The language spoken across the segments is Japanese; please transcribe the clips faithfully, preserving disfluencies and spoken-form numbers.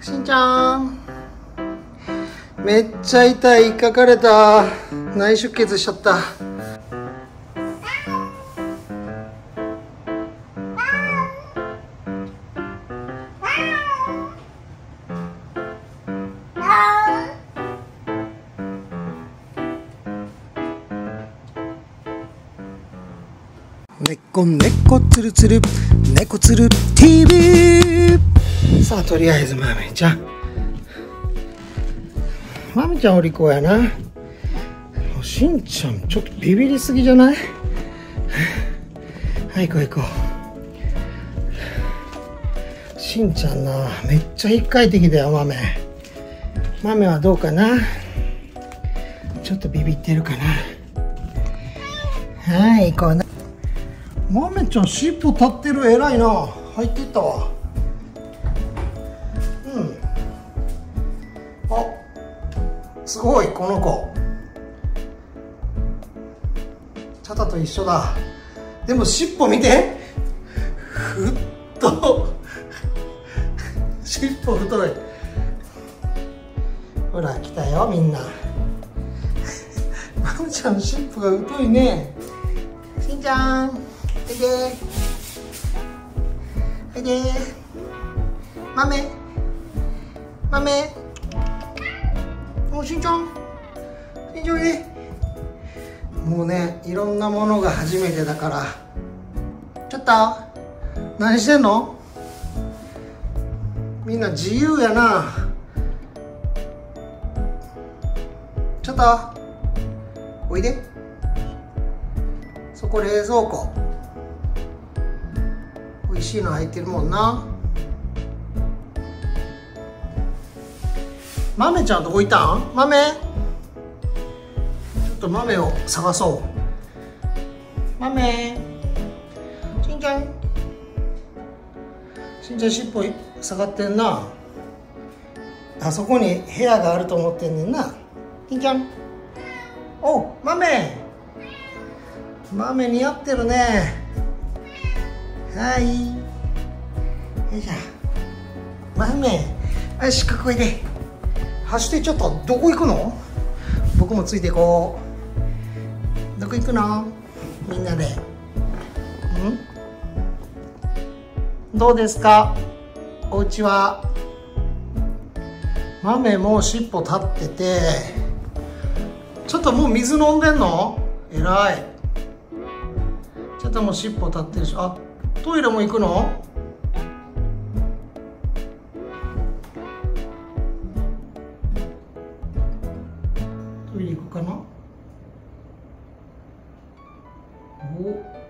しんちゃん、めっちゃ痛い。かかれた。内出血しちゃった。猫猫つるつる猫つる ティーブイ。 さあ、とりあえずまめちゃんまめちゃんお利口やな。しんちゃんちょっとビビりすぎじゃない？はい、行こう行こう。しんちゃんな、めっちゃ引っかいてきたよ。まめまめはどうかな。ちょっとビビってるかな。はい、行こうな。まめちゃん尻尾立ってる。偉いな。入っていったわ。うん、あ、すごい。この子チャタと一緒だ。でも尻尾見て、ふっと尻尾太い。ほら来たよみんな。まめちゃん尻尾が太いね。しんちゃんおいでおいで。まめまめ、おしんちゃんしんちゃんおいで。もうね、いろんなものが初めてだから。ちょっと何してんの？みんな自由やな。ちょっとおいで。そこ冷蔵庫、美味しいの入ってるもんな。まめちゃんどこ行ったん？まめ、ちょっとまめを探そう。まめ、しんちゃんしんちゃん尻尾下がってんな。あそこに部屋があると思ってんねんな。しんちゃん、お、まめまめ似合ってるね。はい、よいしょ。まめ、よし、ここいで。走ってちょっとどこ行くの？僕もついていこう。どこ行くの？みんなで。ん？どうですか？お家は。まめも尻尾立ってて、ちょっともう水飲んでんの？えらい。ちょっともう尻尾立ってるし。あ、トイレも行くの？トイレ行くかな。お、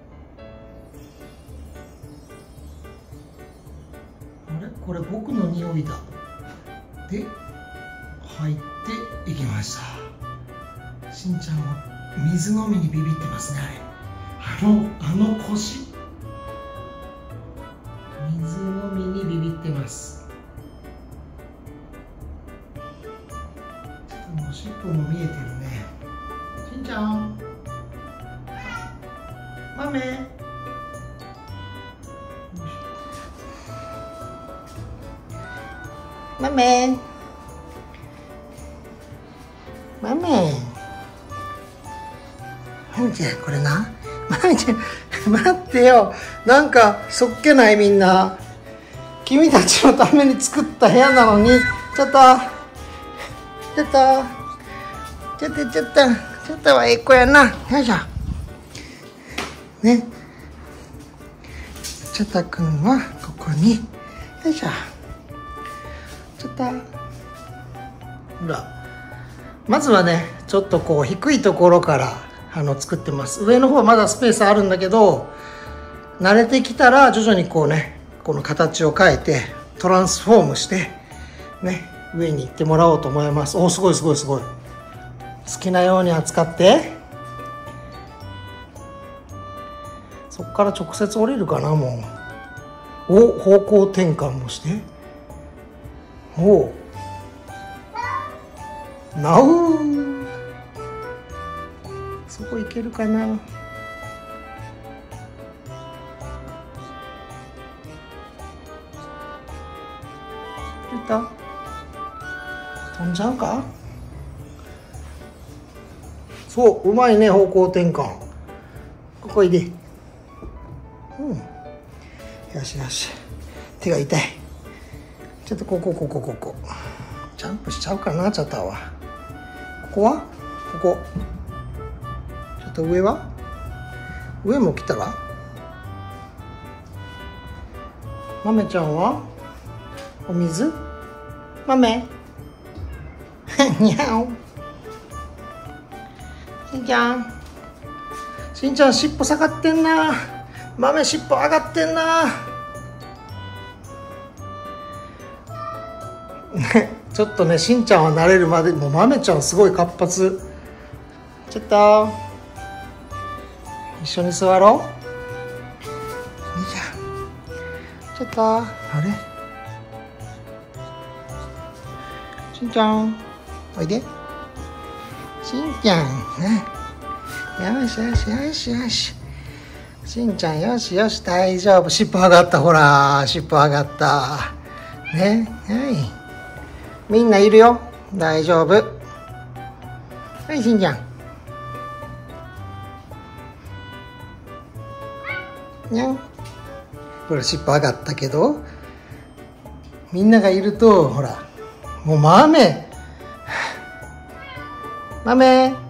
あれ、これ僕の匂いだ。で入っていきました。しんちゃんは水飲みにビビってますね。あれ、あのあの腰、水飲みにビビってます。ちょっともう尻尾も見えてるね。しんちゃん、まめ、まめまめ、まめちゃん、これな、まめちゃん待ってよ。なんかそっけない。みんな君たちのために作った部屋なのに。ちょっとちょっとちょっとちょっとちょっとはええ子やな。よいしょね。ちょっとくんはここに。よいしょ。ちょっとほら、まずはね、ちょっとこう低いところからあの作ってます。上の方はまだスペースあるんだけど、慣れてきたら徐々にこうね、この形を変えてトランスフォームしてね、上に行ってもらおうと思います。お、すごいすごいすごい。好きなように扱って。そっから直接降りるかな。もう、お、方向転換もして。おう、なう、そこ行けるかな。ちょっと飛んじゃうか。そう、うまいね、方向転換。ここいで。うん。よしよし。手が痛い。ちょっとここここここ。ジャンプしちゃうかな、チャタは。ここはここ。ちょっと上は上も来たら。豆ちゃんはお水豆にゃお。しんちゃんしんちゃん尻尾下がってんな。豆尻尾上がってんな。ちょっとね、しんちゃんは慣れるまで、もう豆ちゃんすごい活発。ちょっと一緒に座ろう。いいじゃん。ちょっとあれしんちゃんおいで。しんちゃんね。よしよしよしよし。しんちゃんよしよし、大丈夫。尻尾上がった。ほら尻尾上がったね。はい、みんないるよ。大丈夫。はい、しんちゃん。にゃん。ほら、尻尾上がったけど、みんながいると、ほら、もう豆。豆。